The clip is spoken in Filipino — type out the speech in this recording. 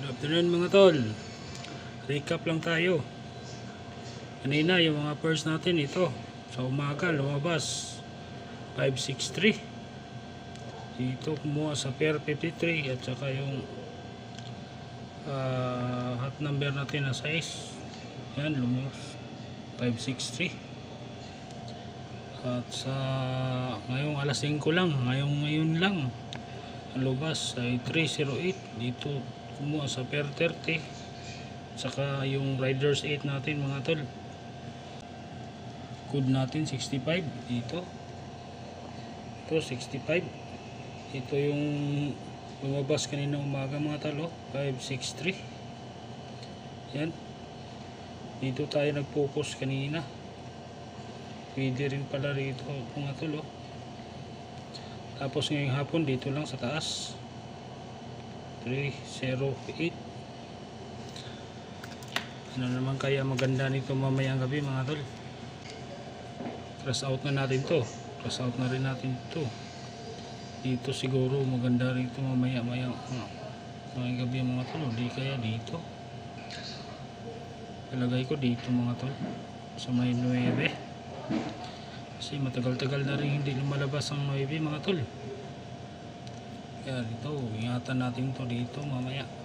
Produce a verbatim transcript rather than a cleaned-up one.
Good afternoon mga tol. Recap lang tayo. Kanina yung mga pairs natin ito. Sa umaga lumabas five six three. Dito kumuha sa pair fifty-three at saka yung uh, hot number natin na size. Yan lumabas five six three. At sa ngayong alas singko lang, ngayong ngayon lang lumabas ay three oh eight. Dito kumuha sa pair thirty, saka yung riders eight natin mga tol, code natin sixty-five. Dito ito sixty-five. Ito yung lumabas kanina umaga mga tol, oh, five six three. Yan, dito tayo nag-focus kanina. Pwede rin pala rito mga tol, oh. Tapos ngayong hapon dito lang sa taas three oh eight. Ano naman kaya maganda nito mamayang gabi mga tol? Cross out na natin to, cross out na rin natin to. Dito siguro maganda rito mamaya mayang uh, mamayang gabi mga tol. Di kaya dito ilagay ko dito mga tol sa may nueve, kasi matagal-tagal na rin hindi lumalabas ang nueve mga tol. Kaya dito ingatan natin to dito mamaya.